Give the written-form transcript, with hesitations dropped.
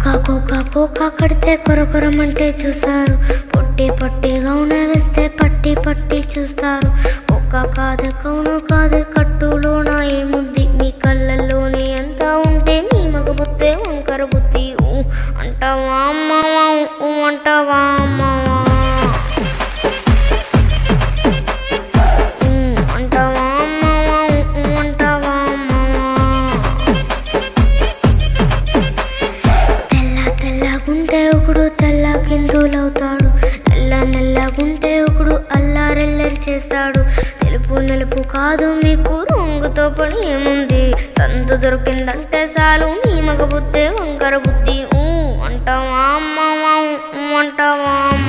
Cocoa cocoa కడితే కొరకొరమంటే చూస్తారు, పొట్టి పొట్టిగా వేస్తే పట్టి పట్టి చూస్తారు. కోకా కాదు కౌను కాదు కట్టులోన ఏముంది, మీ కళ్ళల్లోనే ఎంత ఉంటే మీ మగ బుద్ధే వంకర బుద్ధి. అంటావా అమ్మావా అంటావా అమ్మావా అంటావా అమ్మావా అంటావా అమ్మావా. తెల్లగుంటే ఒకడు తెల్ల కిందులవుతాడు, నల్లగుంటే ఒకడు అల్లారెల్లరి చేస్తాడు. తెలుపు నలుపు కాదు మీకు రంగుతో పని ఏముంది, సందు దొరికిందంటే చాలు మీ మగ బుద్ధే వంకర బుద్ధి. అంటావా అమ్మావా అంటావా.